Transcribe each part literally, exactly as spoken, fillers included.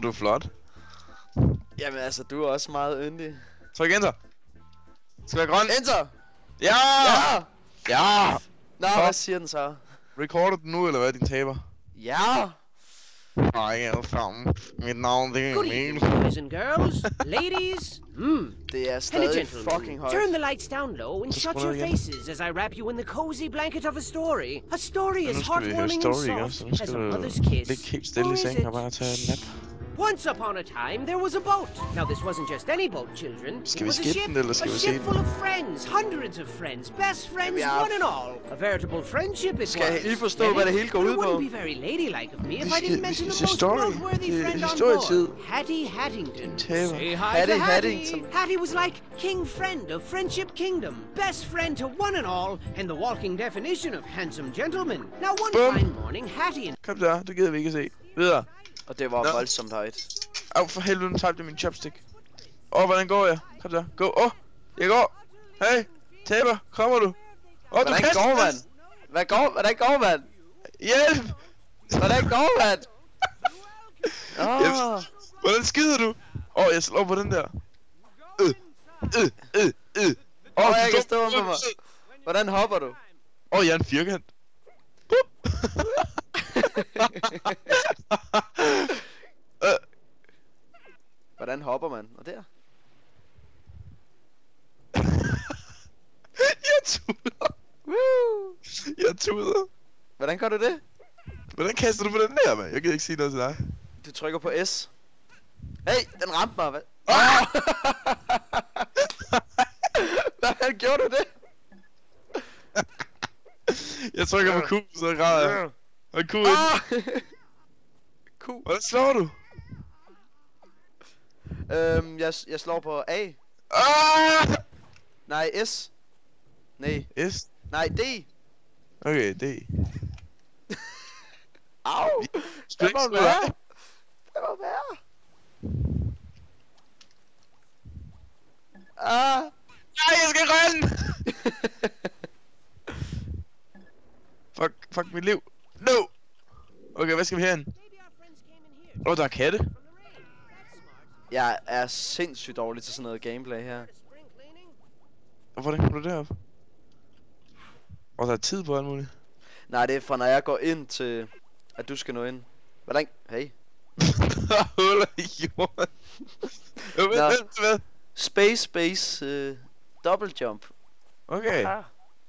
Du er flot. Jamen altså, du er også meget yndig. Tryk enter. Skal være grøn. Enter! Ja! Ja! Ja! Nå, Hop. hvad siger den så? Recorder du nu, eller hvad, din taber? Ja! Hej alle sammen. Mit navn det er Good Emil. evening, boys and girls, ladies. Hmm. Det er And stadig gentlemen, fucking højt. turn the lights down low and Så shut skruer your jeg igen. faces as I wrap you in the cozy blanket of a story. A story Nu as skal vi høre heartwarming and story, ikke? Så soft nu as skal a du mother's kiss. ligge helt stille Or i is sengen it? og bare tage en nap. Once upon a time, there was a boat. Now, this wasn't just any boat, children. Skal It vi was a skippe ship, den, eller skal a vi se ship den? full of friends, hundreds of friends, best friends, Ja. one and all. A veritable friendship it Skal jeg was. lige forstå, Get hvad it? det hele går But ud it på? wouldn't be very ladylike of me if Vi I skal- didn't vi mention skal the se most story. noteworthy Det er friend on historietid. board, Hattie Hattington. Tæver. Say hi Hattie to Hattie. Hattington. Hattie was like king friend of Friendship Kingdom, best friend to one and all, and the walking definition of handsome gentleman. Now one Bum. fine morning, Hattie and Kom der, det gider vi ikke at se. Videre. Og det var Nå. voldsomt højt. Au, for helvede, nu tabte jeg min chopstick. Åh, oh, hvordan går jeg? Kom der, gå. Åh, oh, jeg går. Hey, taber, kommer du? Åh, oh, du Hvordan kaster går den. man? Hvad går, hvordan går man? Hjælp! Hvordan går man? Åh, Yes. Hvordan skider du? Åh, oh, jeg slår på den der. Øh, øh, øh, øh. Åh, Åh, du jeg kan dum- stå under mig. Hvordan hopper du? Åh, oh, jeg er en firkant. Bup. Øh, Hvordan hopper man? Og der. jeg tuder. Woo! Jeg tuder. Hvordan gør du det? Hvordan kaster du på den der, mand? Jeg kan ikke sige noget til dig. Du trykker på S. Hey, den ramte mig, hvad? Ah! Hvordan gjorde du det? Jeg trykker på Q, så græder jeg. Og Q ind. Ah! Q. Hvordan slår du? Øhm, jeg, jeg slår på A. Ah! Nej, S. Nej. S. Nej, D. Okay, D. Au! Skal Det du må ikke slå være. dig? Det må være. Ah! Nej, jeg skal rende! fuck, fuck mit liv. No! Okay, hvad skal vi herhen? Åh, oh, der er katte. Jeg er sindssygt dårlig til sådan noget gameplay her. Og hvordan kommer du derop? Og der er tid på alt muligt. Nej, det er fra når jeg går ind til, at du skal nå ind. Hvordan? Hey. Der er huller i jorden. Jo, vent, Nå. vent, hvad? Space, space, øh, double jump. Okay, Ah.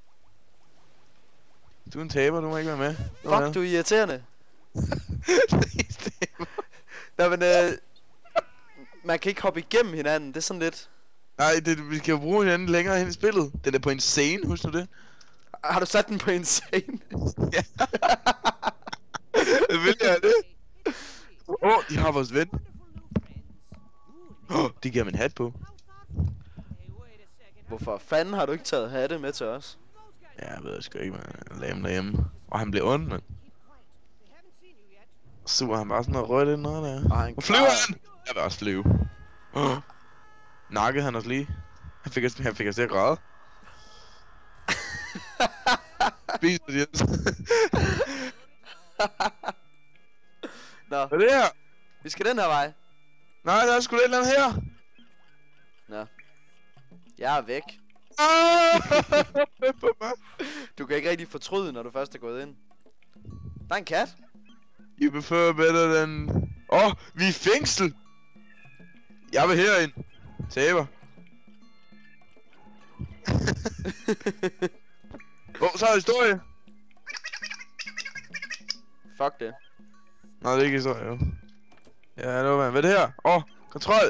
du er en taber, du må ikke være med. Fuck, du er irriterende. Nå, men øh, man kan ikke hoppe igennem hinanden, det er sådan lidt. Nej, det, vi skal jo bruge hinanden længere hen i spillet. Den er på en scene, husk nu det. Har du sat den på en scene? Ja. Vil jeg det? Åh, oh, de har vores ven. Åh, oh, de giver mig en hat på. Hvorfor fanden har du ikke taget hatte med til os? Ja, jeg ved sgu ikke, man. Jeg lagde ham derhjemme. Og han blev ond, mand. Så han bare sådan noget rødt ind noget der. Og han Hvor flyver græder. han? Jeg vil også flyve. Oh. Nakkede han os lige. Han fik os, han fik os til at græde. Spis det, Jens. Nå, Hvad er det her? vi skal den her vej. Nej, der er sgu da et eller andet her. Nå. Jeg er væk. Ah! På mig. Du kan ikke rigtig fortryde, når du først er gået ind. Der er en kat. You prefer better than... Åh, oh, vi er i fængsel! Jeg vil herind. Taber. Åh, oh, så er historie. Fuck det. Nej, det er ikke historie, jo. Ja, hallo, mand. Hvad er det her? Åh, oh, kontrol!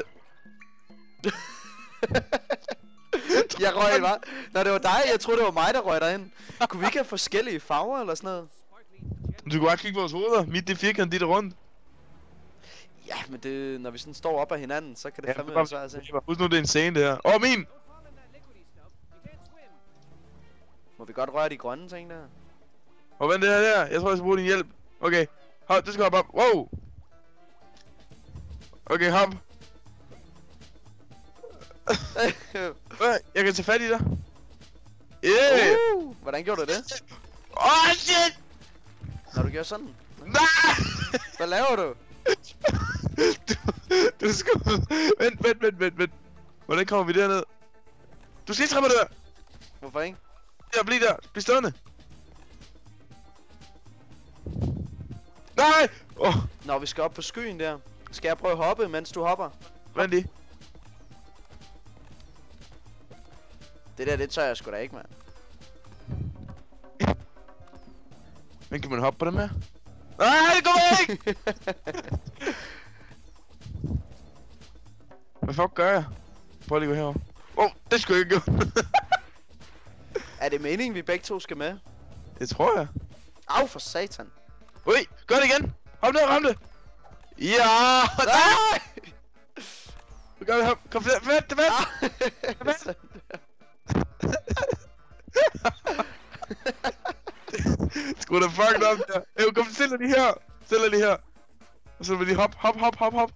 Jeg røg bare. Nå, det var dig. Jeg troede, det var mig, der røg derind. Kunne vi ikke have forskellige farver eller sådan noget? Du kan bare kigge på vores hoveder. Mit det er firkant, dit er rundt. Ja, men det, når vi sådan står op af hinanden, så kan det Ja, fandme men være bare- svært at se. Husk nu, det er en scene, det her. Åh, oh, min! Må vi godt røre de grønne ting der? Åh, vent det her der. Jeg tror, jeg skal bruge din hjælp. Okay. Hop, du skal hoppe op. Wow! Okay, hop. Øh, Jeg kan tage fat i dig. Yeah! uh, hvordan gjorde du det? Åh, oh, shit! Når du gjorde sådan? Nej! Hvad laver du? Du, du skal... Vent, vent, vent, vent, vent. Hvordan kommer vi derned? Du skal lige trappe der. Hvorfor ikke? Ja, bliv der. Bliv stående. Nej! Åh, oh, Nå, vi skal op på skyen der. Skal jeg prøve at hoppe, mens du hopper? vent lige. Det der, det tør jeg sgu da ikke, mand. Men kan man hoppe på dem her? Nej, det går ikke! Hvad fuck gør jeg? Prøv lige at gå herover. Åh, oh, det skulle jeg ikke gøre. Er det meningen, vi begge to skal med? Det tror jeg. Au, for satan. Ui, gør det igen. Hop ned og ram det. Ja! Nej! Nu gør vi hop. Kom flere. Vent, vent. Vent. Skru da fucking op der. Ej, kom, stille lige her. Stille lige her. Og så vil lige hop, hop, hop, hop, hop.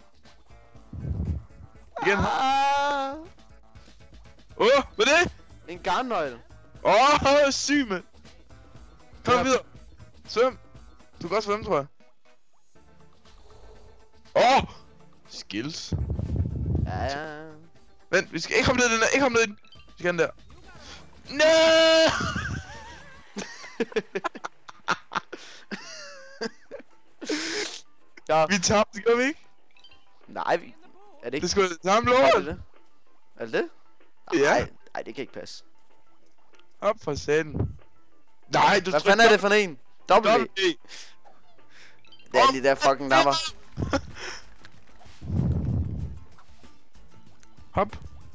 Igen. Ah, Åh, oh, hvad er det? en garnnøgle. Åh, oh, syg, mand. Kom Ja. videre. Svøm. Du kan også svømme, tror jeg. Åh! Oh! Skills. Ja, ja. Vent, vi skal ikke hoppe ned i den der. Ikke hoppe ned i den. Vi skal den der. Nej! Ja. Vi tabte, gør vi ikke? Nej, vi... Er det ikke... Det skulle det samme Er det lort. det? Er det det? Ja. Nej, nej, det kan ikke passe. Op for satan. Nej, du Hvad fanden er det for en? W. W. Det er de der fucking napper. Hop.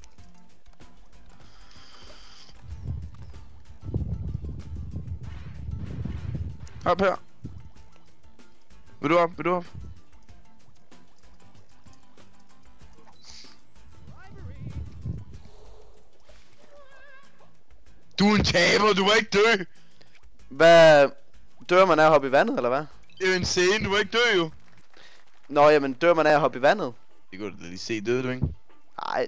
Hop her. Vil du op? Vil du op? Du er en taber, du må ikke dø. Hvad... Dør man af at hoppe i vandet, eller hvad? Det er jo en scene, du må ikke dø jo. Nå, jamen, dør man af at hoppe i vandet? Det kunne du da lige se, døde du ikke? Nej.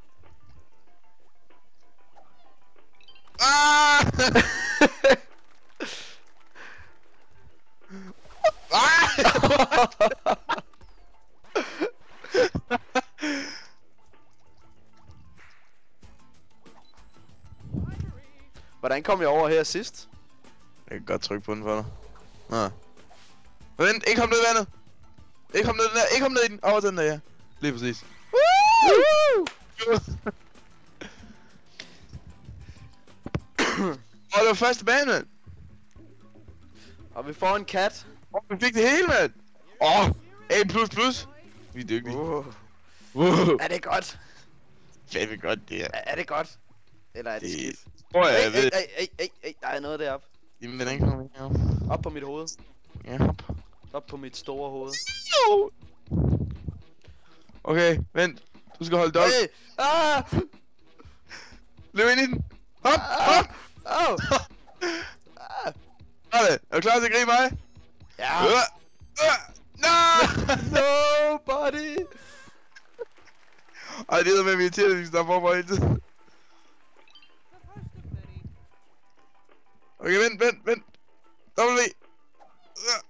Ah! Ah! Hvordan kom jeg over her sidst? Jeg kan godt trykke på den for dig. Nå. Vent, ikke kom ned i vandet. Ikke kom ned i den der, ikke kom ned i den. Over den der, ja. Lige præcis. Woo! Åh, det var første bane, mand. Og vi får en kat. Åh, vi fik det hele, mand. Åh, A plus plus. Vi er dygtige. Uh. Wow. Er det godt? Fandme godt, det her. Er, er det godt? Eller er det, Det skidt? tror jeg, Ej, jeg ved. ej, ej, ej, ej, der er noget deroppe. Jamen, hvordan kommer vi her? Op på mit hoved. Ja, hop. Op på mit store hoved. Okay, vent. Du skal holde dog. Hey! Ah! Løb ind i den. Hop, hop. Au! Ah! Sådan. Er du klar til at gribe mig? Ja! Øh, øh, Nej! Nobody! Ej, det er med, at vi irriterer, at vi står forfra hele tiden. Okay, vent, vent, vent. W. Øh.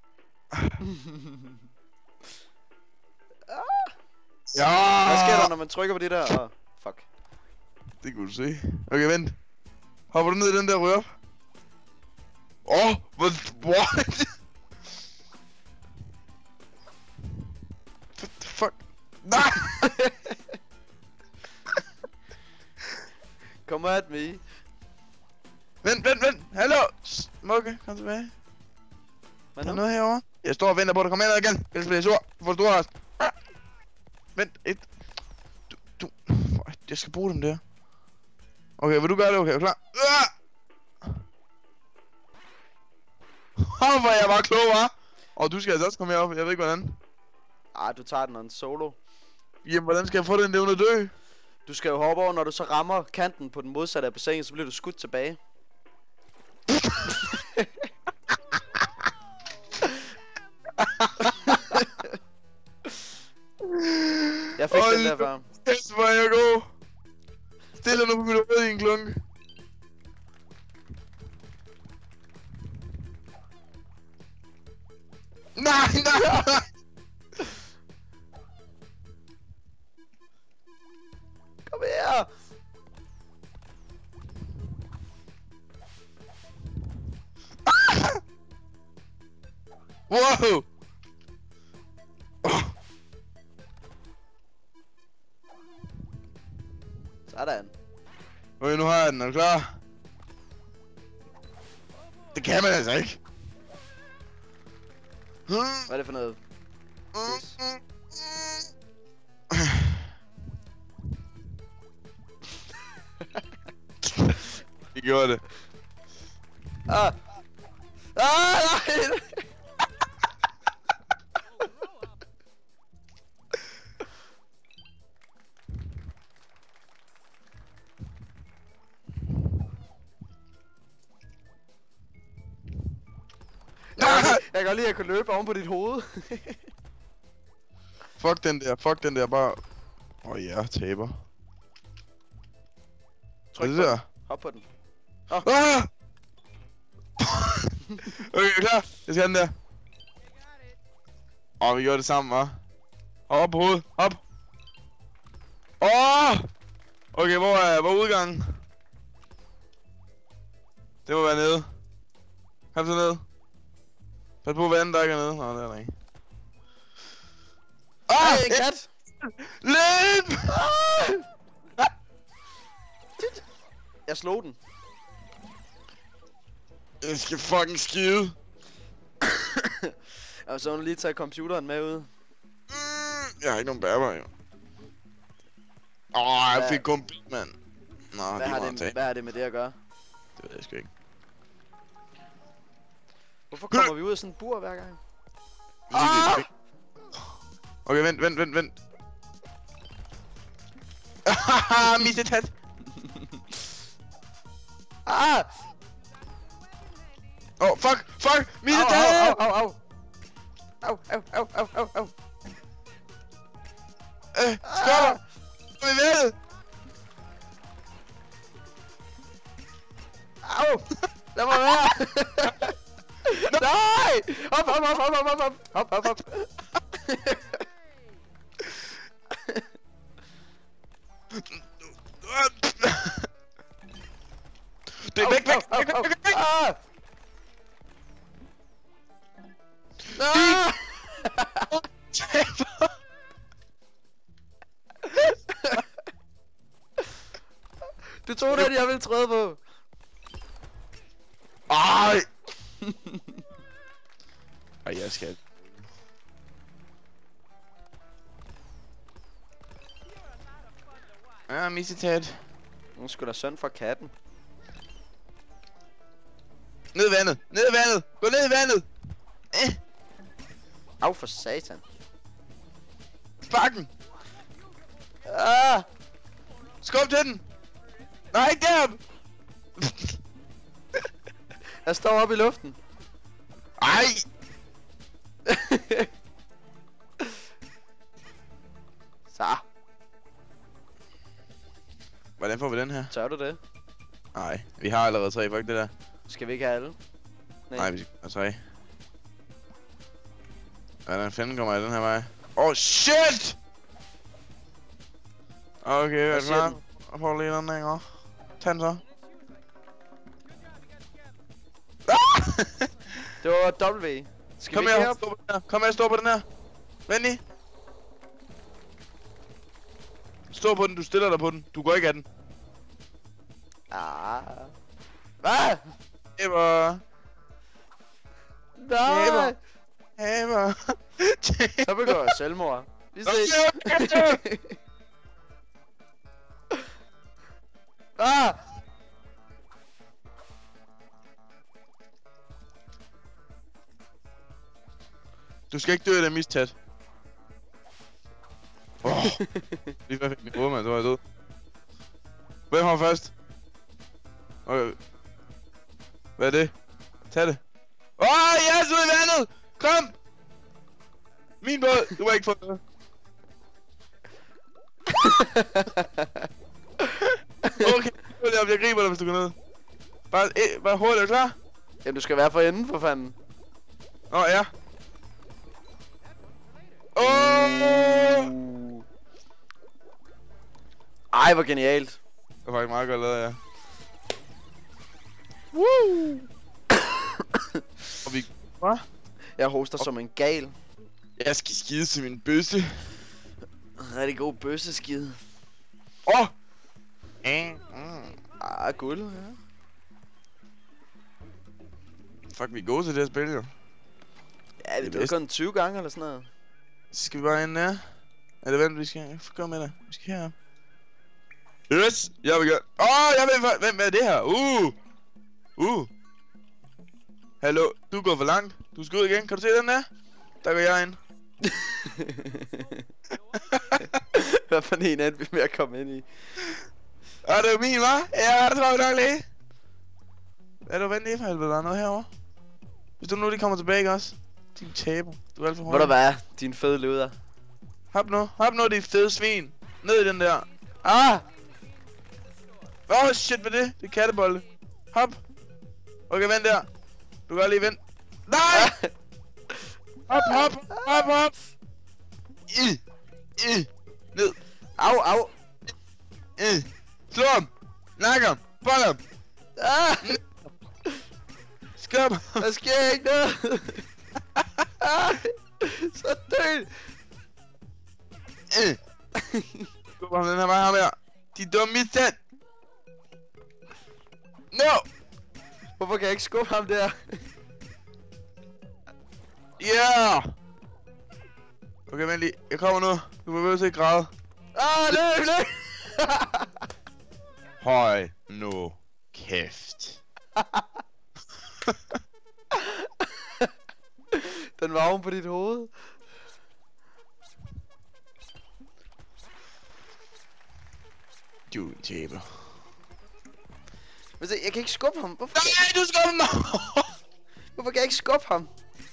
Ja! Hvad sker der, når man trykker på det der? Åh, oh, fuck. Det kunne du se. Okay, vent. Hopper du ned i den der rør op? Åh, oh, what? What? What the fuck? Nej! Come at me. Vent, vent, vent. Hallo! Smukke, kom tilbage. Hvad Der er nu? noget herovre. Jeg står og venter på, at der kommer ind igen. Ellers bliver jeg sur. Du får stor rest. Vent, et. Du, du. Jeg skal bruge dem der. Okay, vil du gøre det? Okay, er du klar? Åh, hvor jeg var klog, hva'? Og du skal altså også komme herop. Jeg ved ikke, hvordan. Ah, du tager den on solo. Jamen, hvordan skal jeg få den der uden at dø? Du skal jo hoppe over, når du så rammer kanten på den modsatte af bassinet, så bliver du skudt tilbage. Jeg fik den der før. Kæft, hvor er jeg god. Stille nu på mit hoved i en klunk. Nej, nej, nej. Wow! Sådan. Okay, nu har jeg den. Er du klar? Det kan man altså ikke. Hvad er det for noget? Yes. Vi gjorde det. Ah! Ah, nej! Jeg kan godt lide, at jeg kunne løbe oven på dit hoved. Fuck den der, fuck den der, bare... Åh oh, ja, taber. Tryk er det på der? den. Hop på den. Oh. Ah! Okay, er du klar? Jeg skal have den der. Åh, oh, vi gjorde det sammen, hva'? Hop op på hovedet, hop! Åh! Oh! Okay, hvor er, hvor er udgangen? Det må være nede. Kom så ned. Pas på vandet, der ikke er nede. Nå, det er der ikke. Ah, en kat! Løb! Ah! Jeg slog den. Jeg skal fucking skide. Og så må du lige tage computeren med ud. Mm, jeg har ikke nogen bærbar, jo. Åh, oh, jeg fik kun bil, mand. Nå, Hvad de har, må det, tage. hvad har det med det at gøre? Det ved jeg sgu ikke. Hvorfor kommer vi ud af sådan en bur hver gang? Ah! Okay, vent, vent, vent, vent. Haha, mistet hat. Ah! Åh, oh, fuck, fuck, mistet Au, hat. au, au, au. Au, au, au, au, au, au. Øh, stop. Vi ved. Au! Lad mig være! Nej! Hop, hop, hop, hop, hop, hop, hop, hop, hop. Det er væk, væk, væk, væk, væk, væk. Ah! Ah! Du tog den, jeg ville træde på. Ej! Ej, jeg skal... Ja, missetat. Nu skulle da synd for katten. Ned i vandet! Ned i vandet! Gå ned i vandet! Eh. Au for satan. Spark den! Ah! Skub til den! Nej, ikke deroppe! Jeg står oppe i luften. Ej! Så. Hvordan får vi den her? Tør du det? Nej, vi har allerede tre, fuck det der. Skal vi ikke have alle? Nej, vi skal have tre. Hvordan fanden kommer jeg den her vej? Oh shit! Okay, jeg er Hvad siger klar. den? Jeg får lige den her. Tag den så. Det var W. Skal Kom vi her, ikke herop? stå på den her. Kom her, stå på den her. Vent lige. Stå på den, du stiller dig på den. Du går ikke af den. Ah. Hvad? Hæber. Nej. Hæber. Hæber. Så begår jeg selvmord. Vi ses. Ah! Du skal ikke dø af det mistæt. Åh. Oh. Lige før jeg fik min hoved, mand. Så var jeg død. Hvem har først? Okay. Hvad er det? Tag det. Åh, oh, yes, ud i vandet! Kom! Min båd! Du må ikke få noget. Okay, jeg griber dig, hvis du går ned. Bare, eh, bare hurtigt, er du klar? Jamen, du skal være for enden, for fanden. Åh, oh, ja. Åh! Oh! Uh. Ej, hvor genialt. Det var faktisk meget godt lavet, ja. Woo! Og vi... Hvad? Jeg hoster som en gal. Jeg skal skide til min bøsse. Rigtig god bøsseskid. Åh! Oh! Mm. Mm. Ah, guld, ja. Fuck, vi er gode til det her spil, jo. Ja, det er kun tyve gange eller sådan noget. Så skal vi bare ind der. Er det vent, vi skal... Kom med dig. Vi skal herop. Yes! Jeg vil gøre... Åh, oh, jeg ved... Hvem hvad er det her? Uh! Uh! Hallo, du er gået for langt. Du skal ud igen. Kan du se den der? Der går jeg ind. Hvad for en er vi med at komme ind i? Åh, det er min, hva'? Ja, det tror vi nok lige. Er du vendt lige for helvede? Der er noget herovre. Hvis du nu de kommer tilbage også. Din taber. Du er alt for Hvor der var din fede luder. Hop nu. Hop nu, de fede svin. Ned i den der. Ah! Åh, oh, shit, hvad det? Det er kattebolde. Hop. Okay, vent der. Du kan godt lige vente. Nej! Hop, hop, hop, hop. I. I. Ned. Au, au. I. Slå ham. Nak ham. Bold ham. Ah! Skub. Der sker ikke noget. Ah! Så død. I. Skub ham den her vej, ham her. De dumme misstand. No! Hvorfor kan jeg ikke skubbe ham der? Yeah! Okay, vent lige. Jeg kommer nu. Du må ikke græde. Ah, løb, løb! Høj nu kæft. Den var oven på dit hoved. Du er en taber. Men se, jeg kan ikke skubbe ham. Hvorfor, Nej, du skubber mig! hvorfor kan jeg ikke skubbe ham?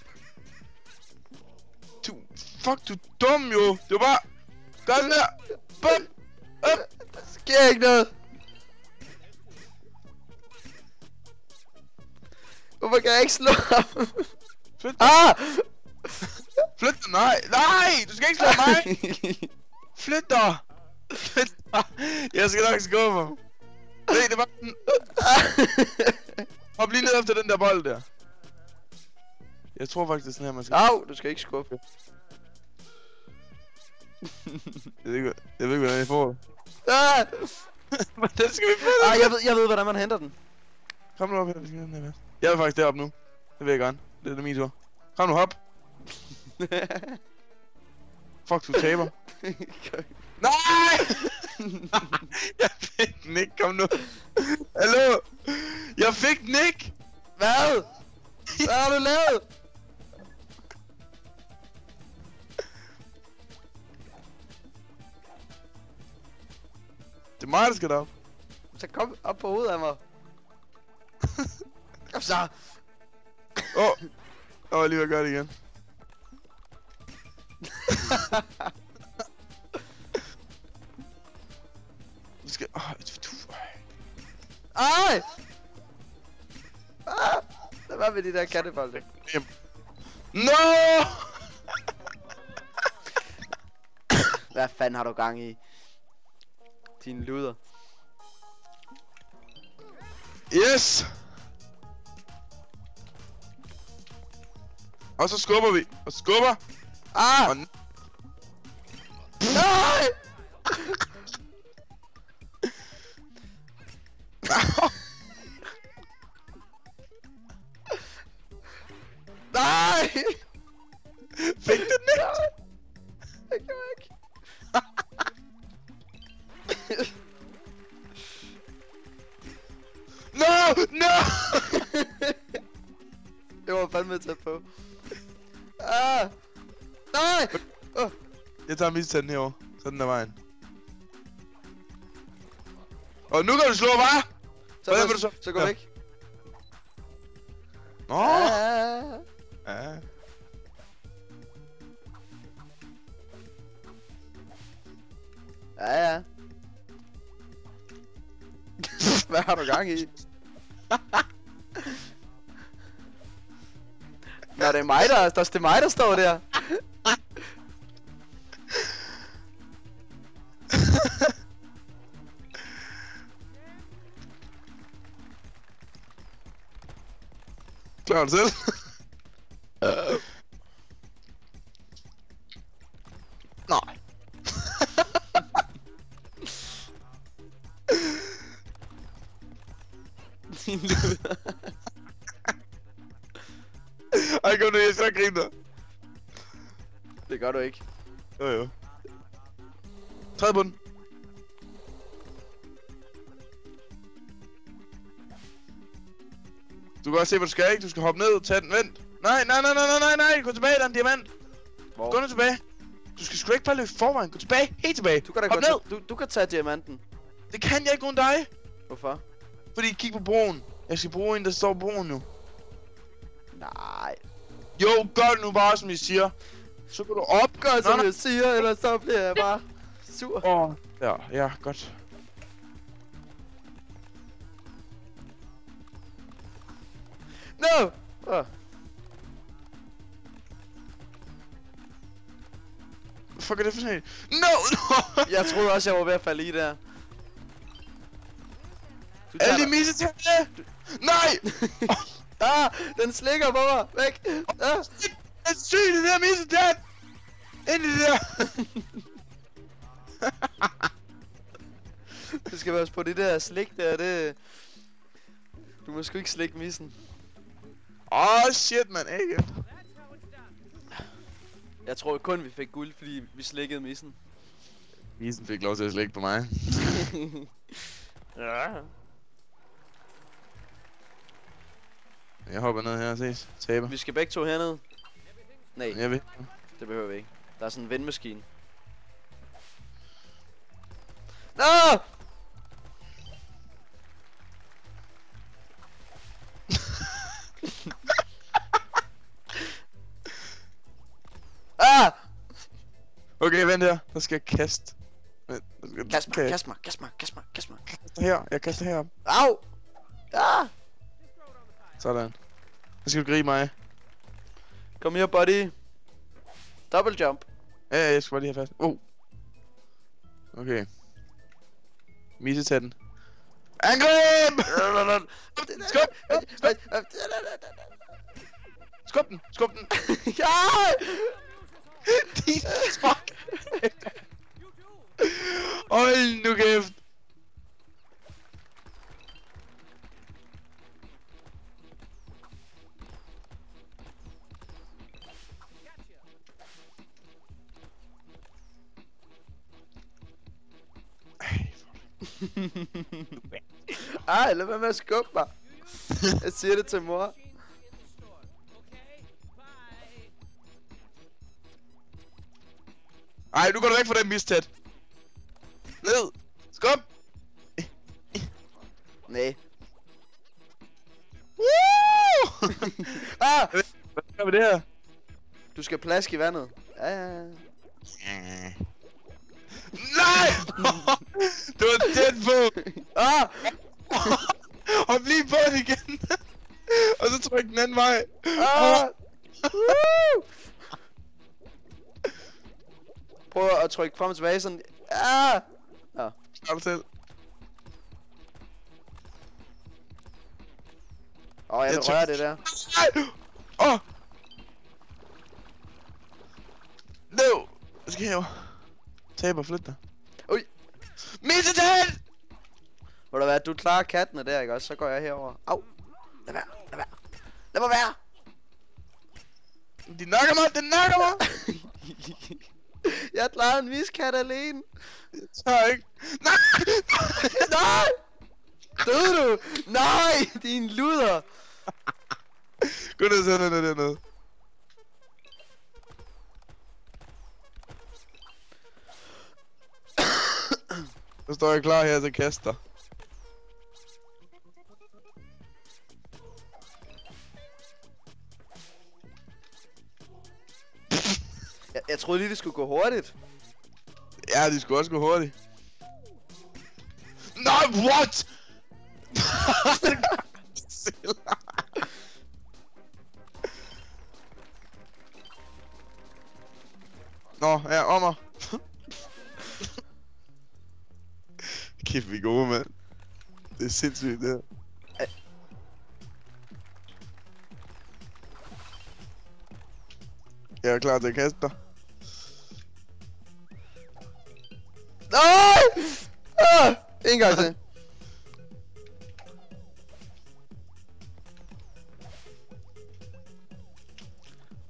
Du, fuck, du er dum jo. Det var bare... Gør den der. Bum. Up. Der sker ikke noget. Hvorfor kan jeg ikke slå ham? Flyt dig. Ah! Flyt dig, nej. Nej, du skal ikke slå mig. Flyt dig. Flyt dig. Jeg skal nok skubbe ham. Se, det var den. Hop lige ned efter den der bold der. Jeg tror faktisk, det er sådan her, man skal... Au, du skal ikke skubbe. Jeg ved ikke, jeg ved ikke hvordan jeg får det. Ah! Hvordan skal vi få det? Ah, jeg ved, jeg ved, hvordan man henter den. Kom nu op her, vi skal den her. Jeg er faktisk deroppe nu. Det vil jeg gerne. Det er det min tur. Kom nu, hop. Fuck, du taber. Nej! Jeg fik den ikke, kom nu. Hallo? Jeg fik den ikke! Hvad? Hvad har du lavet? Det er mig, der skal derop. Så kom op på hovedet af mig. Kom så. Åh! Oh. Jeg var lige ved at gøre det igen. Du skal... Åh, du... Ej! Ah! Hvad var med de der kattebolde? No! Hvad fanden har du gang i? Din luder. Yes! Og så skubber vi. Og skubber. Ah! Og... Nej! Nej! Fik du den ikke? Jeg kan ikke. No! No! Det var fandme tæt på. Ah! Nej! Oh. Jeg tager mistanden herovre. Sådan der vejen. Og nu kan du slå, hva'? Så, Hvordan gå, vil du så? så gå Ja. væk. Nå! Ah. Ja. Ja, ja. Hvad har du gang i? Nå, det er mig, der, der, det er mig, der står der. Klarer du selv? Din luder. Ej, kom nu, jeg skal nok grine dig. Det gør du ikke. Jo, jo. Træd på den. Du kan også se, hvad du skal, ikke? Du skal hoppe ned, tage den, vent. Nej, nej, nej, nej, nej, nej, nej, gå tilbage, der er en diamant. Hvor? Gå nu tilbage. Du skal sgu ikke bare løbe forvejen, gå tilbage, helt tilbage. Du kan da Hop gå ned. du, du kan tage diamanten. Det kan jeg ikke uden dig. Hvorfor? Fordi kig på broen. Jeg skal bruge en, der står på broen nu. Nej. Jo, gør det nu bare, som jeg siger. Så går du op. Gør som jeg siger, eller så bliver jeg bare sur. Åh, ja, ja, godt. No! Oh. Fuck er det for sådan? No, no! Jeg troede også, jeg var ved at falde i der. Du Alle dig- misse til det! Nej! Ah, den slikker på mig. Væk. Ah. Det er sygt, det der misse til! Ind i det der! Du skal være på det der slik der, det... Du må sgu ikke slikke missen. Åh, oh, shit, man, ikke? Jeg tror kun vi fik guld, fordi vi slikkede missen. Missen fik lov til at slikke på mig. Ja. Jeg hopper ned her og ses. Taber. Vi skal begge to herned. Nej, Jeg ved. det behøver vi ikke. Der er sådan en vendmaskine. Nå! Ah! Okay, vent her. Der skal jeg kaste. Vent, der skal- Kast mig, kan jeg- kast mig, kast mig, kast mig, kast mig. kaster her. Jeg kaster herop. Au! Ah! Sådan. Så skal du gribe mig. Kom her, buddy. Double jump. Ja, ja, jeg skal bare lige have fast. Oh. Okay. Misse tage den. Angreb! Skub! Skub den! Skub den! Ja! Din fuck! Hold nu kæft! Ej, lad være med at skubbe mig. Jeg siger det til mor. Ej, nu går du væk fra den mistæt. Ned! Skub! Nej. Woo! Ah! Hvad gør vi det her? Du skal plaske i vandet. Ja, ja, ja. Nej! Det var tæt på! Ah! Hop lige på den igen! Og så tryk den anden vej! Ah! Woo! Prøv at trykke frem og tilbage sådan. Ah! Ja. Klar dig selv. Åh, oh, jeg vil Jeg røre tror- det der. Nej! Åh! Oh! No! Hvad skal jeg gøre? Taber, flyt dig. Ui! Missetat! Må der være, du klarer kattene der, ikke også? Så går jeg herover. Au! Lad være, lad være. Lad mig være! De nakker mig, de nakker mig! Jeg klarer en miskat alene. Jeg tør ikke. Nej! Nej! Døde du? Nej! Din luder! Gå ned og sæt dig ned dernede. Så står jeg klar her til at kaste dig. Jeg, jeg troede lige, det skulle gå hurtigt. Ja, de skulle også gå hurtigt. Nej, what? Nå, ja, om mig. Kæft, vi er gode, mand. Det er sindssygt, det her. Jeg er klar til at kaste dig. Nej! Ah! En gang til.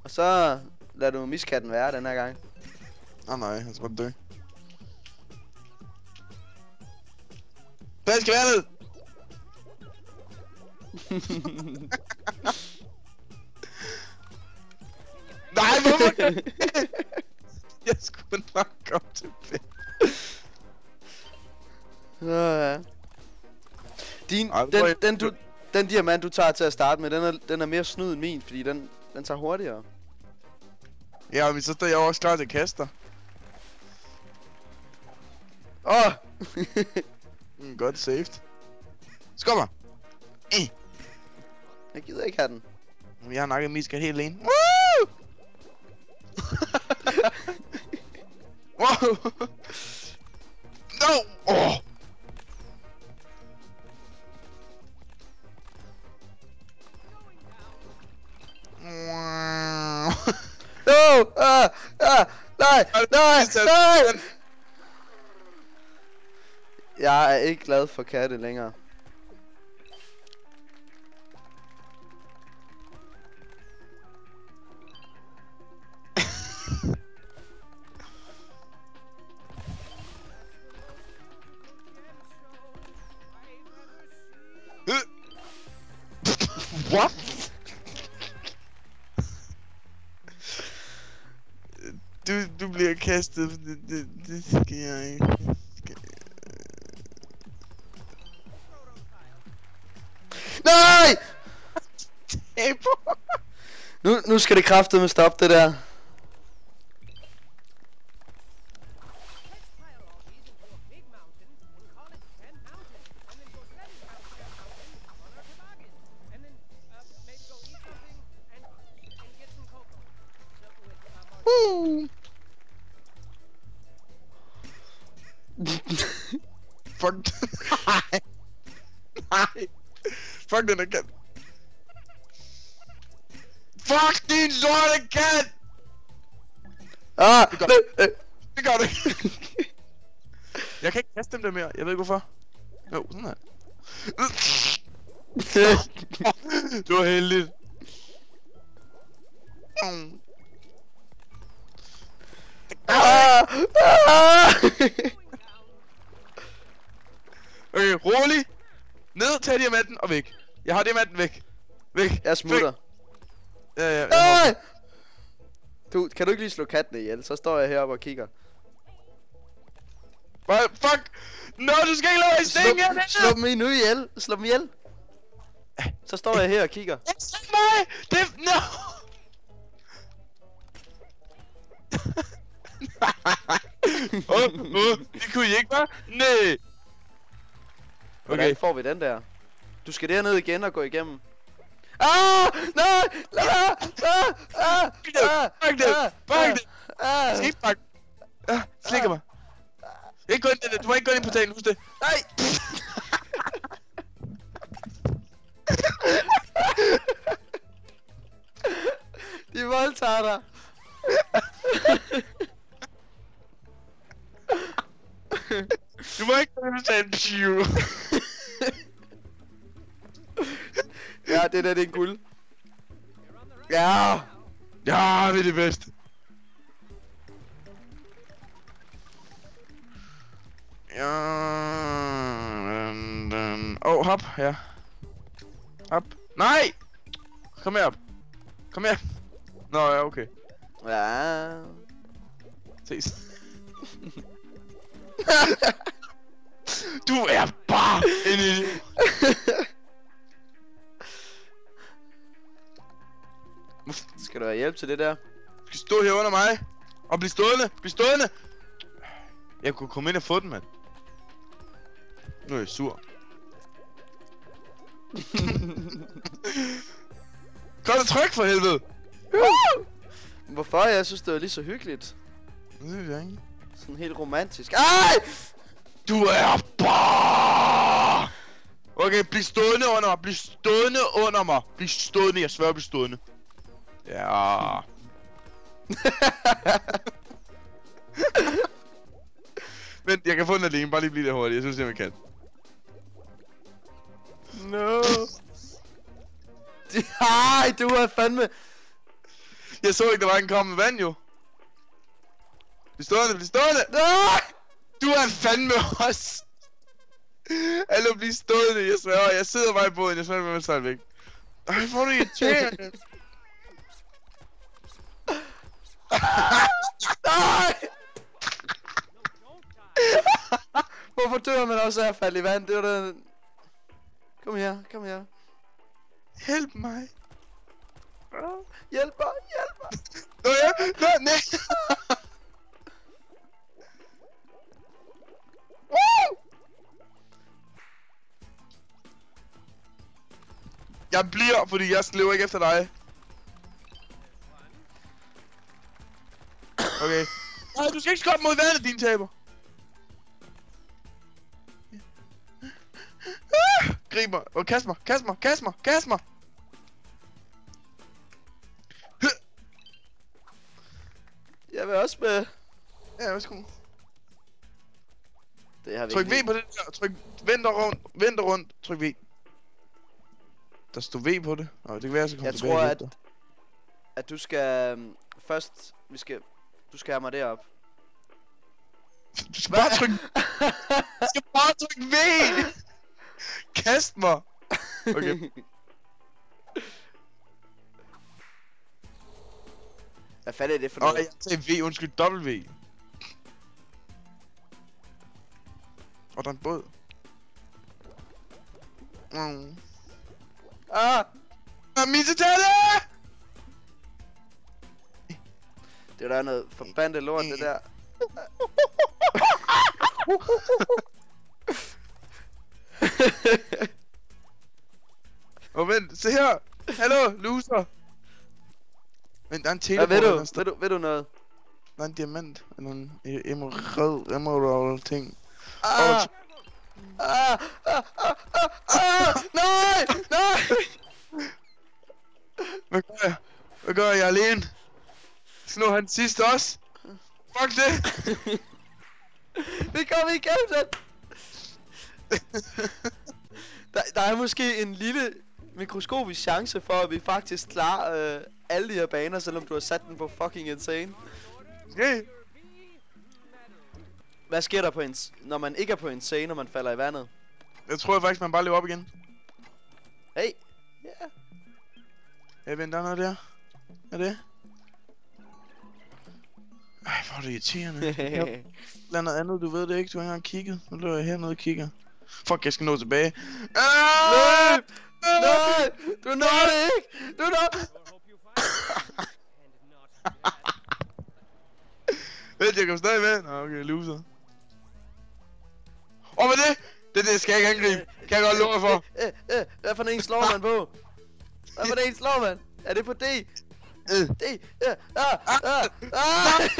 Og så lader du miskatten være den her gang. Ah nej, han skal bare dø. Plads vandet! Nej, hvorfor? Jeg skulle nok komme til bed. Ja. Din, Ej, den, jeg- den, du, den diamant du tager til at starte med, den er, den er mere snyd end min, fordi den, den tager hurtigere. Ja, men så står jeg også klar til at kaste dig. Åh! Oh! Mm, godt saved. Skubber! Eh. Jeg gider ikke have den. Jeg har nakket miskat helt alene. Woo! Wow! No! Oh! Wow! No! Ah! Ah! Nej! Nej! Nej! Jeg er ikke glad for katte længere. What? Du, du bliver kastet. Det, det, det skal jeg ikke. Skal... Nej! Taber. Nu, nu skal det kraftedeme stoppe det der. Woo! Fuck. Nej. Nej. Fuck den der kat. Fuck din sorte kat! Ah! Det gør- Nej, øh. Det gør du ikke. Jeg kan ikke kaste dem der mere. Jeg ved ikke hvorfor. Jo, sådan her. Det var heldigt. Mm. Ah! Ah! Okay, rolig. Ned, tag diamanten og væk. Jeg har diamanten væk. Væk. Jeg smutter. Væk. Ja, ja, jeg Nej! Du, kan du ikke lige slå katten ihjel? Så står jeg heroppe og kigger. Hvad? Fuck! Nå, du skal ikke lade mig i Slå, seng, jeg slå dem i nu ihjel. Slå dem ihjel. Så står jeg her og kigger. Slå mig! Det... No! Åh, åh, det kunne I ikke, hva'? Nej! Hvordan Okay. får vi den der? Du skal derned igen og gå igennem. Ah! Nej! Lad være! Ah! Ah! Fuck det! Ah! Fuck det! Ah! Fuck det! Ah! Skal ikke fuck? Ah, slikker mig. Ikke gå ind i det. Du må ikke gå ind i portalen, husk det. Nej! De voldtager dig. Du må ikke gå ind i portalen. Phew. Ja, det der, det er guld. Ja! Ja, vi er det bedste. Ja. Den, den. Åh, oh, hop, ja. Hop. Nej! Kom her op. Kom her. Nå, ja, okay. Ja. Ses. Du er bare en idiot. Skal du have hjælp til det der? Du skal stå her under mig. Og blive stående. Bliv stående. Jeg kunne komme ind og få den, mand. Nu er jeg sur. Kom og tryk for helvede. Hvorfor? Jeg synes, det var lige så hyggeligt. Det ved jeg ikke. Sådan helt romantisk. Ej! Du er bare... Okay, bliv stående under mig. Bliv stående under mig. Bliv stående. Jeg svær, bliv stående. Ja. Vent, jeg kan få den alene. Bare lige blive der hurtigt. Jeg synes, jeg kan. No. Ej, du er fandme... Jeg så ikke, der var en kom med vand, jo. Bliv stående, bliv stående! Nej! Du er fandme også! Hallo, bliv stående, jeg sværger. Jeg sidder bare i båden, jeg sværger med mig selv væk. Ej, hvor er du irriterende. Nej! Hvorfor dør man også af at falde i vand? Det var da... Kom her, kom her. Hjælp mig. Hjælp mig, hjælp mig. Nå ja, nå, nej. Jeg bliver, fordi jeg lever ikke efter dig. Okay. Nej, du skal ikke skubbe mod vandet, din taber. Ah, grib mig. Og kast mig, kast mig, kast mig, kast mig. Jeg vil også med. Ja, værsgo. Det har vi Tryk ikke V på det der. Tryk, vend dig rundt, vend dig rundt. Tryk V. Der står V på det. Nå, det kan være, jeg skal komme Jeg tilbage tror, og at, hjælpe dig. at du skal... Um, først, vi skal... Du skal have mig derop. Du skal bare trykke... Du skal bare trykke V! Kast mig! Okay. Hvad fanden er det for Nå, noget? jeg sagde V, undskyld, W. Og der er en båd. Mm. Ah! Ah, Misetalle! Det er da noget forbandet lort, det der. Og vent, se her! Hallo, loser! Vent, der er en Hvad teleport. ved du? Der, står- Ved du, ved du noget? der er en diamant. Eller en e- emerald, emerald ting. Ah! Åh, Ah! Ah! Ah! Ah! Ah! Nej! Nej! Hvad gør jeg? Hvad gør jeg? Jeg er alene. Så nu er han sidst også. Fuck det! Vi kommer igennem den! Der, der er måske en lille mikroskopisk chance for, at vi faktisk klarer øh, alle de her baner, selvom du har sat den på fucking insane. Okay. Hvad sker der på en, når man ikke er på insane, når man falder i vandet? Jeg tror faktisk, man bare lever op igen. Hey! Ja. Yeah. Jeg venter noget der. Er det? Ej, hvor er det irriterende. Jeg har noget andet, du ved det ikke. Du har ikke engang kigget. Nu løber jeg hernede og kigger. Fuck, jeg skal nå tilbage. Ah! Løb! Nej! Du når det ikke! Du når... Vent, jeg kommer stadig med. Nå, okay, loser. Åh, oh, hvad er det? Det, det skal jeg ikke angribe. Kan jeg godt love for. Øh, øh, hvad for en slår man på? Hvad for en slår man? Er det på D? Øh. D? Ja, ah, ah, ah!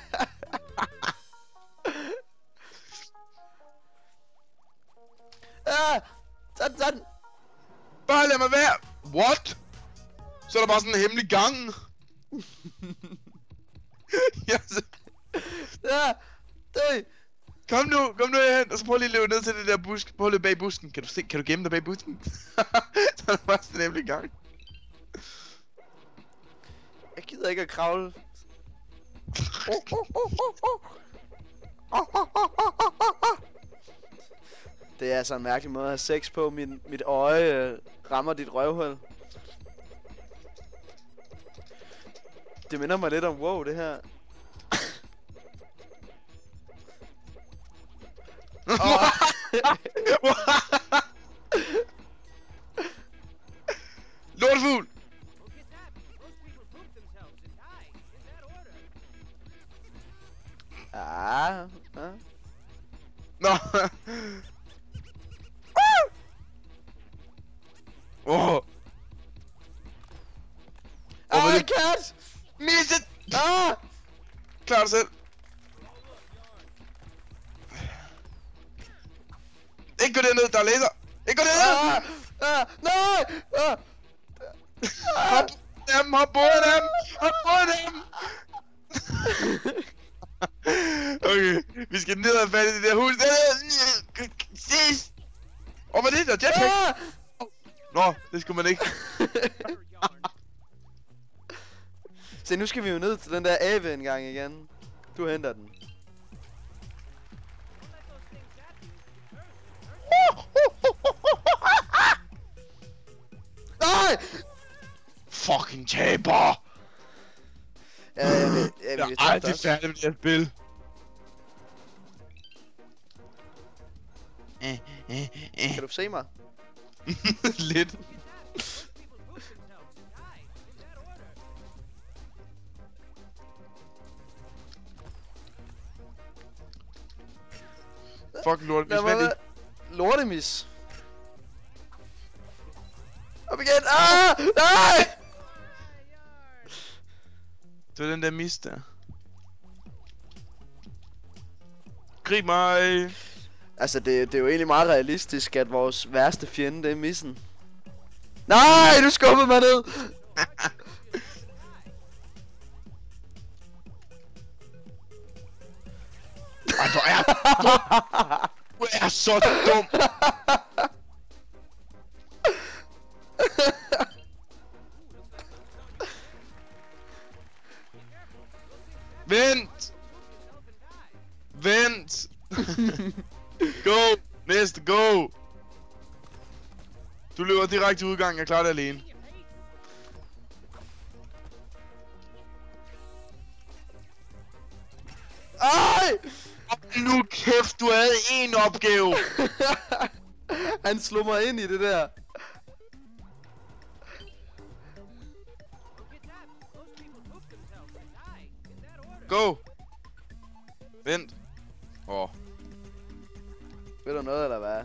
Ah! Sådan, sådan! Bare lad mig være. What? Så er der bare sådan en hemmelig gang. yes. Ja! Dø! Kom nu, kom nu herhen, og så prøv lige at løbe ned til det der busk. Prøv at løbe bag busken. Kan du se, kan du gemme dig bag busken? Så er der bare sådan en hemmelig gang. Jeg gider ikke at kravle. Det er altså en mærkelig måde at have sex på. Min, mit øje øh, rammer dit røvhul. Det minder mig lidt om WoW, det her. Lortefugl! Ah, ah. Nå. Åh. Ah, en kat! Misset! Ah! Klar dig selv. Ikke gå derned, der er laser. Ikke gå derned! Ah! Ah! Nej! Ah! Hop dem, hop både dem! Hop både dem! Okay, vi skal ned og falde i det der hus. Sidst! Åh, hvad er det der? Jetpack? Ah! Nå, det skulle man ikke. Se, nu skal vi jo ned til den der A-V-indgang igen. Du henter den. Nej! Fucking taber! Ja, jeg ved, jeg, Jeg jeg er aldrig færdig med det her spil. Kan du se mig? Lidt. Fuck lort, Lad hvis mig man være... Lortemis. Op igen! Ah! Nej! Det var den der mis der. Grib mig! Altså, det, det er jo egentlig meget realistisk, at vores værste fjende, det er missen. Nej, du skubbede mig ned! Ej, hvor er dum! Du er så dum! Vent! Vent! Go! Næste, go! Du løber direkte til udgangen, jeg klarer det alene. Ej! Nu kæft, du havde en opgave! Han slog mig ind i det der. Go! Vent. Åh. Oh. Ved du noget, eller hvad?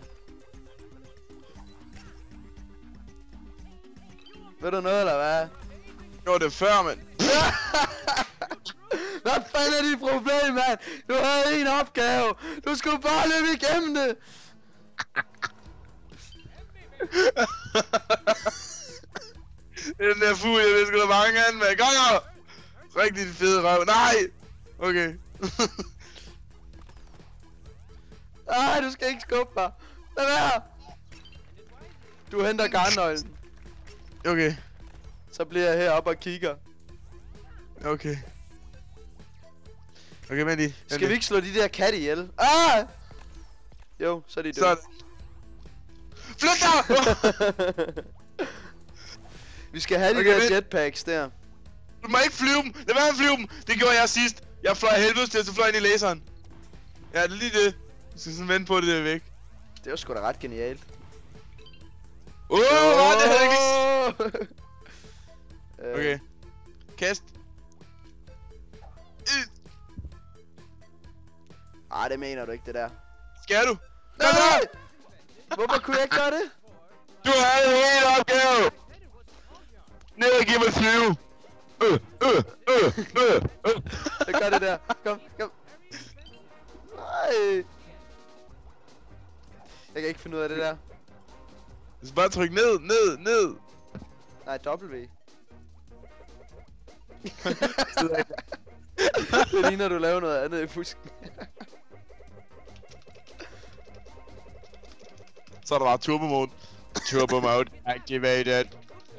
Ved du noget, eller hvad? Jeg gjorde det før, mand. Hvad fanden er dit problem, mand? Du havde en opgave. Du skulle bare løbe igennem det. Det er den der fugl, jeg ved sgu da mange af den, mand. Kom her! Rigtig fede røv. Nej! Okay. Ej, du skal ikke skubbe mig. Lad være. Du henter garnnøglen. Okay. Så bliver jeg heroppe og kigger. Okay. Okay, Mandy. Skal vi ikke slå de der katte ihjel? Ah! Jo, så er de døde. Så... Flyt dig! Vi skal have de Okay, der vent. jetpacks der. Du må ikke flyve dem! Lad være med at flyve dem! Det gjorde jeg sidst! Jeg fløj helvedes til, så fløj ind i laseren. Ja, det er lige det. Du skal sådan vente på, det der er væk. Det var sgu da ret genialt. Åh, oh, oh! Det havde jeg ikke... Øh, Okay. Kast. Øh, Ej, det mener du ikke, det der. Skal du? Nej! Hvorfor kunne jeg ikke gøre det? Du havde en opgave! Ned og giv mig flyve! Øh, øh, øh, øh, øh. Jeg gør det der. Kom, kom. Nej. Jeg kan ikke finde ud af det der. Du skal bare trykke ned, ned, ned. Nej, W. Det ligner, du laver noget andet i fusken. Så er der bare turbo mode. Turbo mode activated.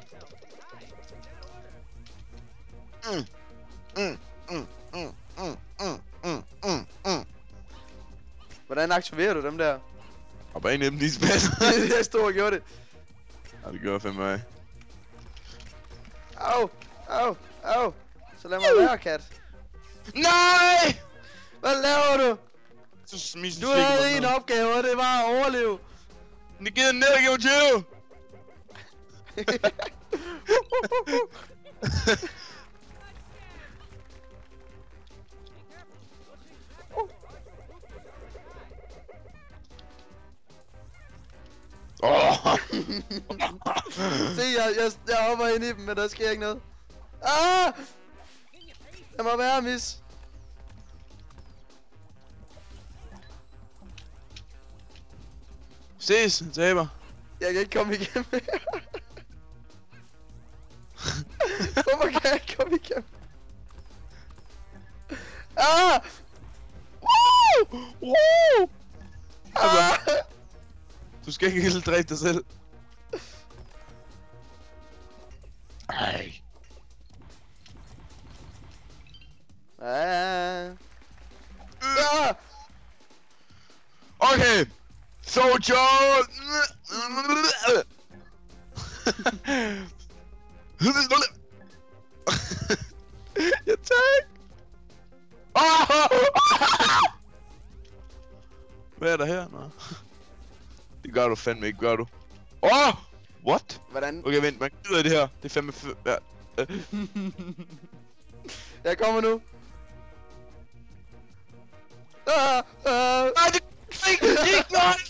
Mm. Mm. Mm. Mm. Mm. Mm. Mm. Mm. Mm. Hvordan aktiverer du dem der? Og bare en af dem lige spænd. Jeg stod og gjorde det. Ja, det gør jeg fandme af. Au, au, au. Så lad mig være, kat. Nej! Hvad laver du? Så smiser Du havde en opgave, og det var at overleve. Det giver ned og giver til. Åh! Se, jeg, jeg, jeg hopper ind i dem, men der sker ikke noget. Ah! Jeg må være, mis. Ses, taber. Jeg kan ikke komme igennem. Hvorfor kan jeg ikke komme igennem? Ah! Woo! Woo! Ah! Du skal ikke helt dræbe dig selv. Ej. Jojo! Jeg tager ikke. Hvad er der her? Nå. Det gør du fandme ikke, gør du? Åh! Oh! What? Hvordan? Okay, vent, man gider i det her. Det er fandme f... Ja. Jeg kommer nu. Ah, ah. Nej, det er ikke! Det er ikke noget!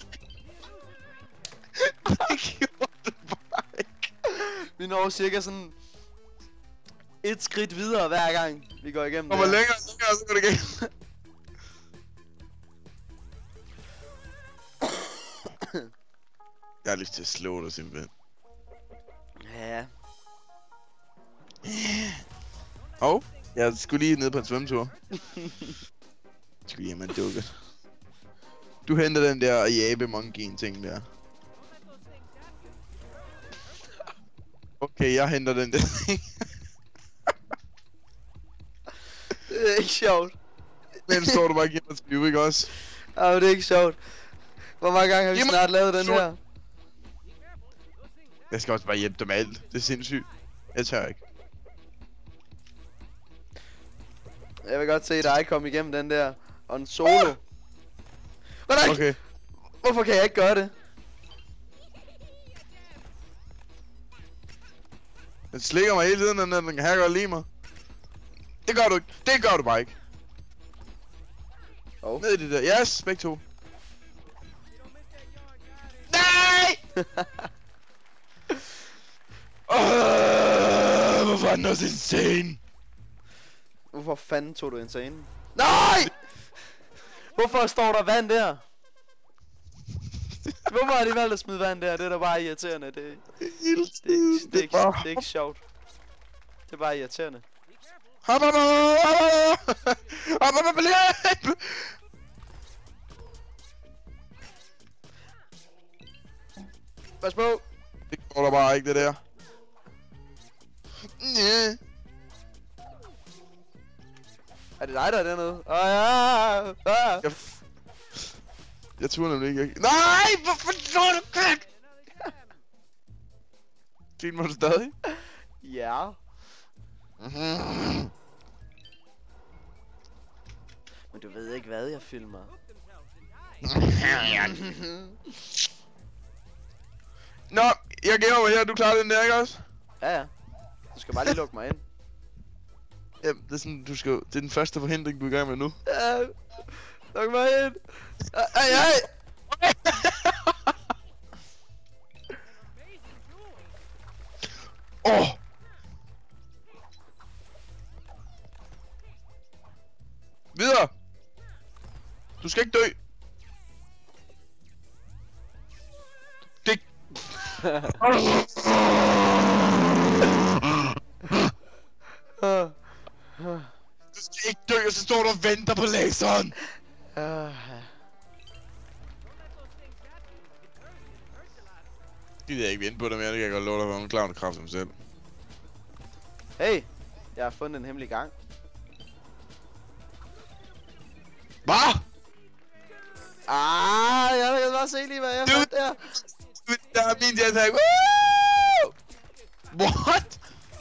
Det gjorde det bare ikke. Vi når cirka sådan et skridt videre hver gang vi går igennem Kommer det her. længere, længere, så går det galt. Jeg har lyst til at slå dig simpelthen. Ja. Og jeg skulle lige ned på en svømmetur. Skulle lige have mig dukket. Du henter den der jabe monkey ting der. Okay, jeg henter den der ting. Det er ikke sjovt. Men står du bare og giver mig skrive, ikke også? Ja, det er ikke sjovt. Hvor mange gange har vi Giv mig- snart lavet den Sort. her? Jeg skal også bare hjælpe dem med alt. Det er sindssygt. Jeg tør ikke. Jeg vil godt se dig komme igennem den der. Og en solo. Hvordan? Okay. Hvorfor kan jeg ikke gøre det? Den slikker mig hele tiden, den der, den kan her godt lide mig. Det gør du ikke. Det gør du bare ikke. Oh. Ned i det der. Yes, begge to. Nej! Uh, hvorfor er den også insane? Hvorfor fanden tog du insane? Nej! Hvorfor står der vand der? Hvorfor har de valgt at smide vand der? Det er da bare irriterende. Det, det, er, ikke, det, er, ikke, det er ikke sjovt. Det er bare irriterende. Hop, hop, hop, hop, hop, hop, hop. Pas på! Det går der bare ikke, det der. Yeah. Er det dig, der er dernede? Ah, ja, ah. Jeg, jeg turde nemlig ikke. Jeg... Nej, hvorfor slår du kæft? Filmer du stadig? Ja. Men du ved ikke, hvad jeg filmer. Nå, jeg gemmer mig her. Du klarer den der, ikke også? Ja, ja. Du skal bare lige lukke mig ind. Jamen, det er sådan, du skal... Det er den første forhindring, du er i gang med nu. Ja. Luk mig ind. Ej, ej. Åh! Oh! Videre! Du skal ikke dø! Det... Du skal ikke dø, og så står du og venter på laseren! Gider jeg ikke vente på dig mere, det kan jeg godt love dig, for hun klarer kraft som selv. Hey, jeg har fundet en hemmelig gang. Hvad? Ah, jeg kan bare se lige, hvad jeg Du- fandt der. Der er min jetpack. Woo! What?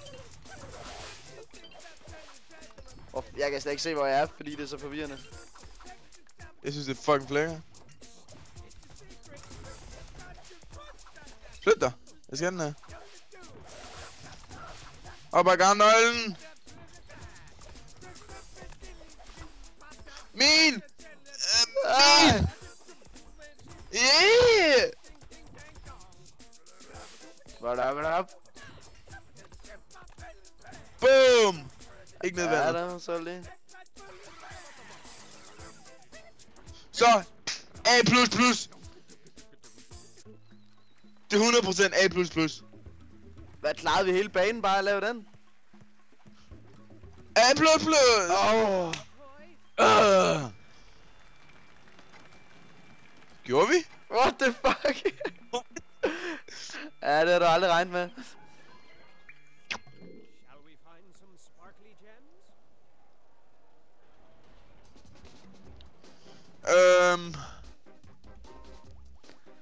Oh, jeg kan slet ikke se, hvor jeg er, fordi det er så forvirrende. Jeg synes, det er fucking flækker. Flyt dig. Jeg skal den her. Op ad garnnøglen. Min! Øh, min! Yeah! Hvad er der? Boom! Ikke ned i Ja, vandet. der så lige. Så! A plus plus! Det er hundrede procent A plus plus. Hvad, klarede vi hele banen bare at lave den? A plus plus! Åh. Uh. Gjorde vi? What the fuck? Ja, det har du aldrig regnet med. Shall we find some sparkly gems? Øhm...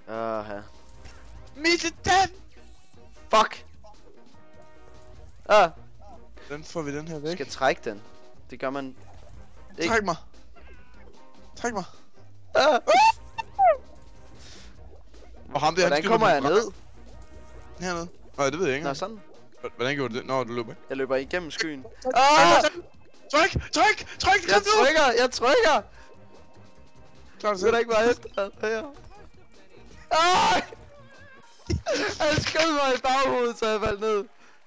Åh, ja. Misse den! Fuck! Ah, Den får vi den her væk. skal trække den. Det gør man ikke. Træk mig. Træk mig. Ah. Og ham der, han Hvordan skriver kommer på jeg programmet. ned? Hernede. Nej, det ved jeg ikke. Nå, engang. sådan. Hvordan gjorde du det? Nå, du løber. Jeg løber igennem skyen. Ah! Ah! Tryk! Tryk! Tryk! Jeg Kom nu! trykker! Jeg trykker! Klar Det dig er selv. da ikke bare efter her. Ah! Han skød mig i baghovedet, så jeg faldt ned.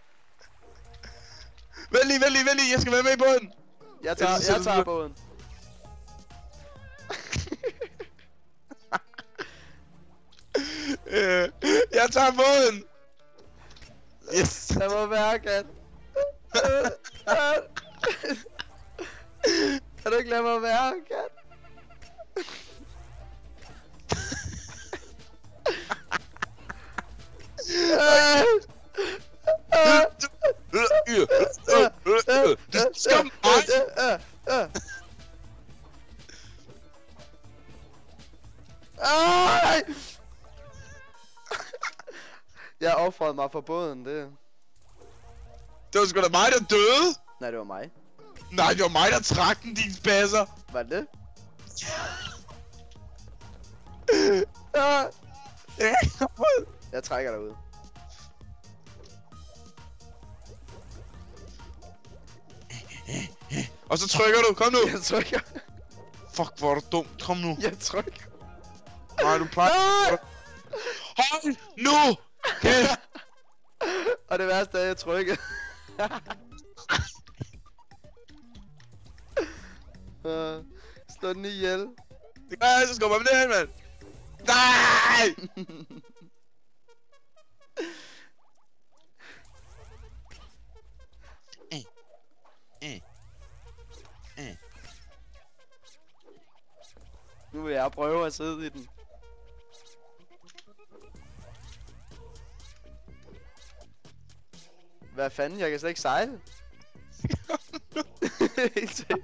Vent lige, vent lige, vent lige. Jeg skal være med i båden. Jeg tager, Ellers så jeg sætter tager du- båden. Øh, jeg tager båden. Yes. Lad mig være, kat. Kan du ikke lade mig være, kat? Skam mig. Ej! Jeg offrede mig for båden, det. Det var sgu da mig, der døde. Nej, det var mig. Nej, det var mig, der trak den, din spasser. Var det? Ah! Jeg trækker dig ud. Og så trykker du. Kom nu. Jeg trykker. Fuck, hvor er du dum. Kom nu. Jeg trykker. Nej, du plejer. Hold nu. Kæft. Og det værste er, at jeg trykker. uh, slå den ihjel. Det gør jeg, så skubber jeg med det hen, mand. Nej! Nu vil jeg prøve at sidde i den. Hvad fanden? Jeg kan slet ikke sejle. Helt seriøst.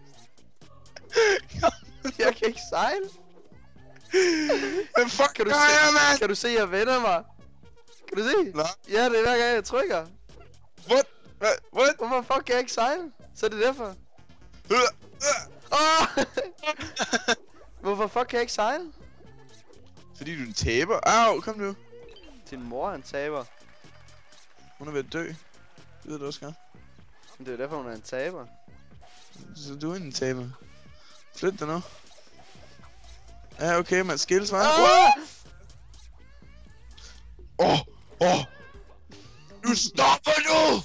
Jeg kan ikke sejle. Hvad fuck Kan du gør se, jeg, mand? kan du se, at jeg vender mig? Kan du se? Nej. Ja, det er hver gang jeg trykker. What? Hvad? What? Hvorfor fuck kan jeg ikke sejle? Så er det derfor. Øh, øh. Oh! Hvorfor fuck kan jeg ikke sejle? Fordi du er en taber. Au, kom nu. Din mor er en taber. Hun er ved at dø. Det ved du også godt. Men det er jo derfor, hun er en taber. Så du er en taber. Flyt dig nu. Ja, okay, man. Skilles, hva'? Ah! Åh! Åh! Åh! Du stopper nu!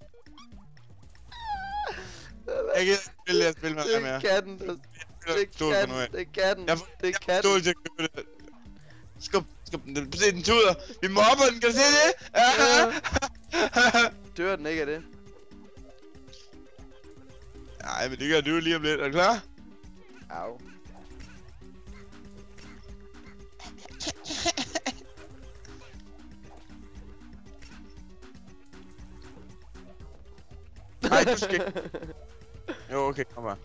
Jeg kan ikke spille, jeg spiller med Det dig er mere. katten, der... Det er Stol for nu af. katten, det er katten, Jeg det er Jeg katten. forstår ikke, at købe det. Skub, skub den. Se den tuder. Vi mobber den, kan du se det? Ja. Dør den ikke af det? Nej, men det gør du lige om lidt. Er du klar? Au. Nej, du skal ikke. Jo, okay, kom bare.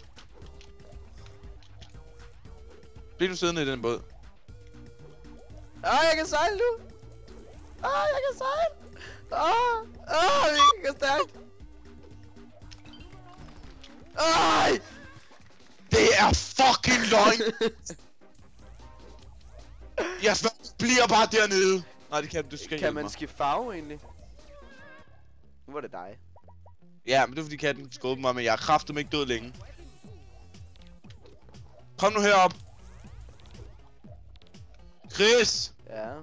Bliv du siddende i den båd. Ah, jeg kan sejle nu! Ah, jeg kan sejle! Ah, ah, jeg kan stærkt! Ej! Det er fucking løgn! Jeg bliver bare dernede. Nej, det kan du skal Kan hjælpe man mig. skifte farve egentlig? Nu var det dig. Ja, men det er fordi katten skubber mig, men jeg er kraftedeme ikke død længe. Kom nu herop. Chris! Ja.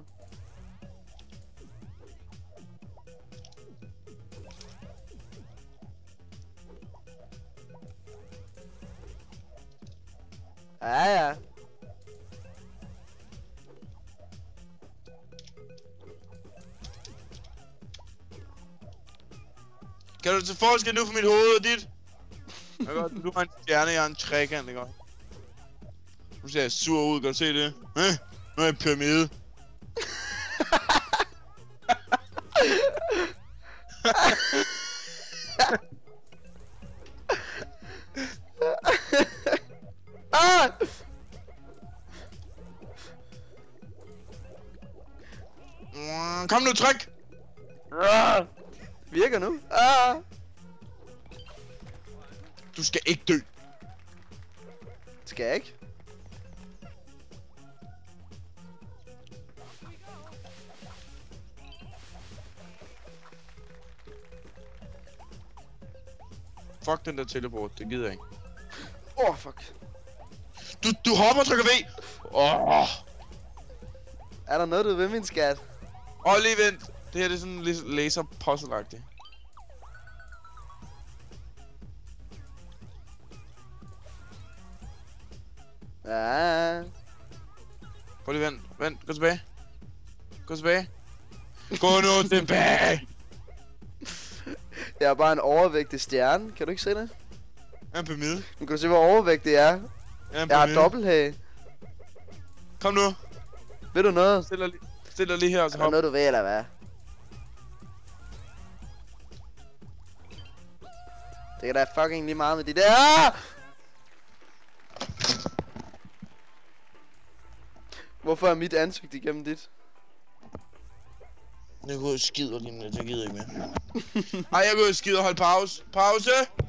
Ja, ja. Kan du til forskel nu for mit hoved og dit? Jeg kan godt, du har en stjerne, jeg har en trekant, ikke godt? Nu ser jeg sur ud, kan du se det? Hæ? Nu er jeg en pyramide. Ah! nu, tryk! Ah, virker nu. Ah. Du skal ikke dø. Skal jeg ikke? Fuck den der teleport, det gider jeg ikke. Åh, oh, fuck. Du, du hopper og trykker V! Åh! Oh. Er der noget, du vil, min skat? Åh, oh, lige vent. Det her det er sådan lidt laser puzzle-agtigt. Ja. Prøv lige vent. Vent, gå tilbage. Gå tilbage. Gå nu tilbage! Jeg er bare en overvægtig stjerne. Kan du ikke se det? Jeg er en pyramide. Nu kan du se, hvor overvægtig jeg er. Jeg er en Jeg har pyramide. dobbelthage. Kom nu. Ved du noget? Stil dig lige, stil dig lige her og så Er der hop. noget, du ved, eller hvad? Det kan da fucking lige meget med de der. Ah! Hvorfor er mit ansigt igennem dit? Jeg går ud og skider lige nu, jeg gider ikke mere. Ej, jeg går ud og skider og hold pause. Pause!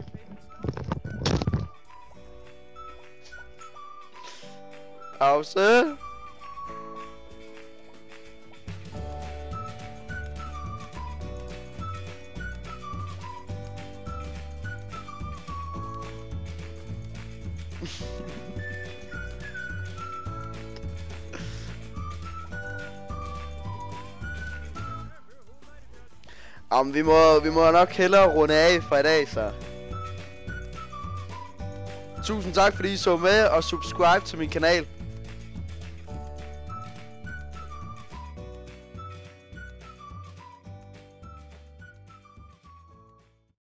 Pause. Jamen, vi må, vi må nok hellere runde af for i dag, så. Tusind tak, fordi I så med, og subscribe til min kanal.